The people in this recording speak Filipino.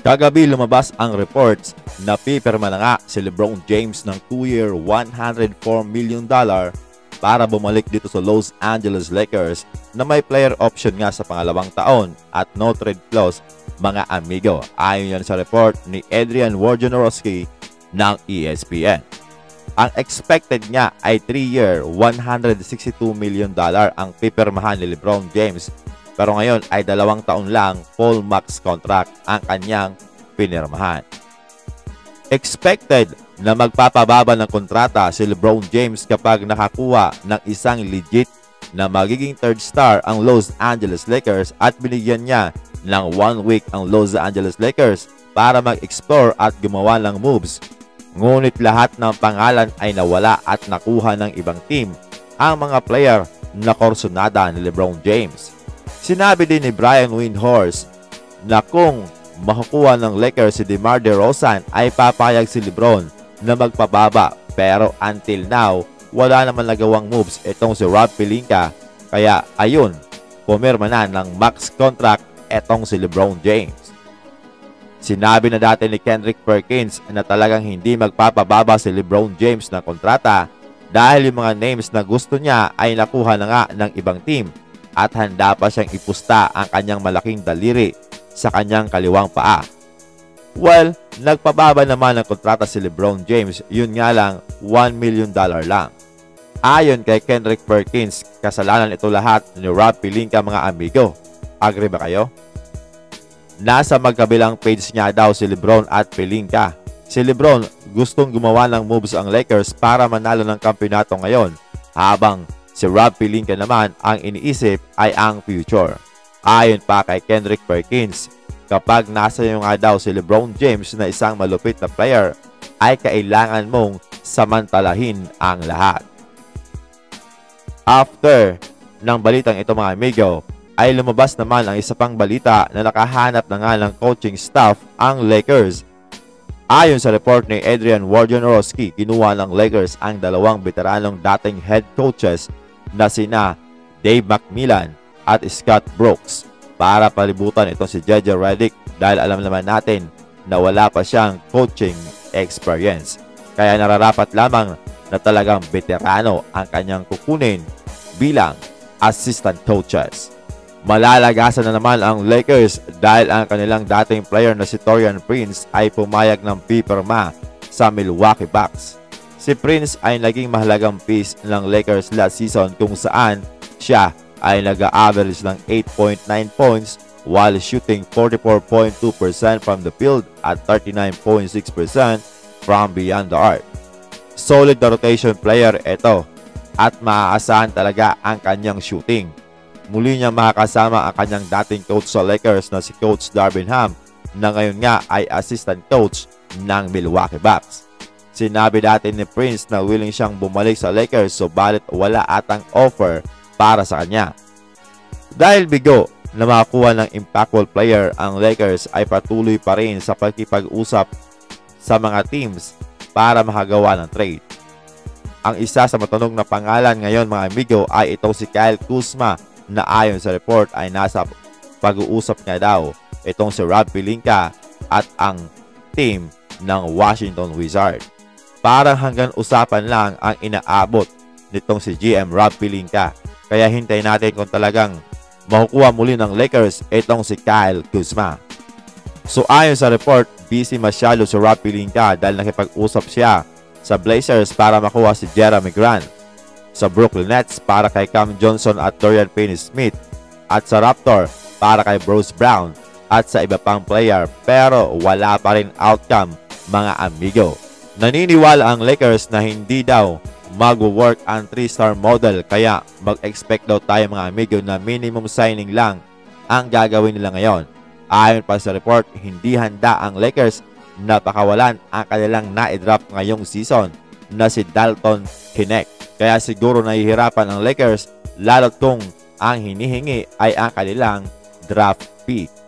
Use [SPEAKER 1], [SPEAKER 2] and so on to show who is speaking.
[SPEAKER 1] Kagabi lumabas ang reports na pipirma na nga si LeBron James ng 2-year $104 million para bumalik dito sa Los Angeles Lakers na may player option nga sa pangalawang taon at no trade clause, mga amigo. Ayon yan sa report ni Adrian Wojnarowski ng ESPN. Ang expected niya ay 3-year $162 million ang pipirmahan ni LeBron James, pero ngayon ay 2 taon lang full max contract ang kanyang pinirmahan. Expected na magpapababa ng kontrata si LeBron James kapag nakakuha ng isang legit na magiging third star ang Los Angeles Lakers at binigyan niya ng 1 week ang Los Angeles Lakers para mag-explore at gumawa ng moves. Ngunit lahat ng pangalan ay nawala at nakuha ng ibang team ang mga player na korsonada ni LeBron James. Sinabi din ni Brian Windhorst na kung makukuha ng Lakers si DeMar DeRozan ay papayag si LeBron na magpababa, pero until now wala naman nagawang moves itong si Rob Pelinka, kaya ayun, pumirma na ng max contract itong si LeBron James. Sinabi na dati ni Kendrick Perkins na talagang hindi magpapababa si LeBron James ng kontrata dahil yung mga names na gusto niya ay nakuha na nga ng ibang team at handa pa siyang ipusta ang kanyang malaking daliri sa kanyang kaliwang paa. Well, nagpababa naman ng kontrata si LeBron James, yun nga lang $1 million lang. Ayon kay Kendrick Perkins, kasalanan ito lahat ni Rob Pelinka, mga amigo. Agree ba kayo? Nasa magkabilang page niya daw si LeBron at Pelinka. Si LeBron gustong gumawa ng moves ang Lakers para manalo ng kampeonato ngayon, habang si Rob Pelinka naman ang iniisip ay ang future. Ayon pa kay Kendrick Perkins, kapag nasa iyo nga daw si LeBron James na isang malupit na player, ay kailangan mong samantalahin ang lahat. After ng balitang ito, mga amigo, ay lumabas naman ang isa pang balita na nakahanap na nga ng coaching staff ang Lakers. Ayon sa report ni Adrian Wojnarowski, kinuha ng Lakers ang 2 veteranong dating head coaches na sina Dave McMillan at Scott Brooks para palibutan ito si JJ Redick, dahil alam naman natin na wala pa siyang coaching experience. Kaya nararapat lamang na talagang veterano ang kanyang kukunin bilang assistant coaches. Malalagasan na naman ang Lakers dahil ang kanilang dating player na si Taurean Prince ay pumayag ng pipirma sa Milwaukee Bucks. Si Prince ay naging mahalagang piece ng Lakers last season kung saan siya ay nag-average ng 8.9 points while shooting 44.2% from the field at 39.6% from beyond the arc. Solid na rotation player ito at maaasahan talaga ang kanyang shooting. Muli niya makakasama ang kanyang dating coach sa Lakers na si Coach Darvin Ham, na ngayon nga ay assistant coach ng Milwaukee Bucks. Sinabi dati ni Prince na willing siyang bumalik sa Lakers, subalit wala atang offer para sa kanya. Dahil bigo na makakuha ng impactful player, ang Lakers ay patuloy pa rin sa pagkipag-usap sa mga teams para makagawa ng trade. Ang isa sa matunog na pangalan ngayon, mga amigo, ay ito si Kyle Kuzma, na ayon sa report ay nasa pag-uusap nga daw itong si Rob Pelinka at ang team ng Washington Wizards. Parang hanggang usapan lang ang inaabot nitong si GM Rob Pelinka. Kaya hintayin natin kung talagang makukuha muli ng Lakers itong si Kyle Kuzma. So ayon sa report, busy masyado si Rob Pelinka dahil nakipag-usap siya sa Blazers para makuha si Jeremy Grant, sa Brooklyn Nets para kay Cam Johnson at Dorian Finney-Smith, at sa Raptor para kay Bruce Brown at sa iba pang player, pero wala pa rin outcome, mga amigo. Naniniwala ang Lakers na hindi daw mag-work ang 3-star model, kaya mag-expect daw tayo, mga amigo, na minimum signing lang ang gagawin nila ngayon. Ayon pa sa report, hindi handa ang Lakers na pakawalan ang kanilang na-draft ngayong season na si Dalton Knecht. Kaya siguro nahihirapan ang Lakers lalo't kung ang hinihingi ay ang kanilang draft pick.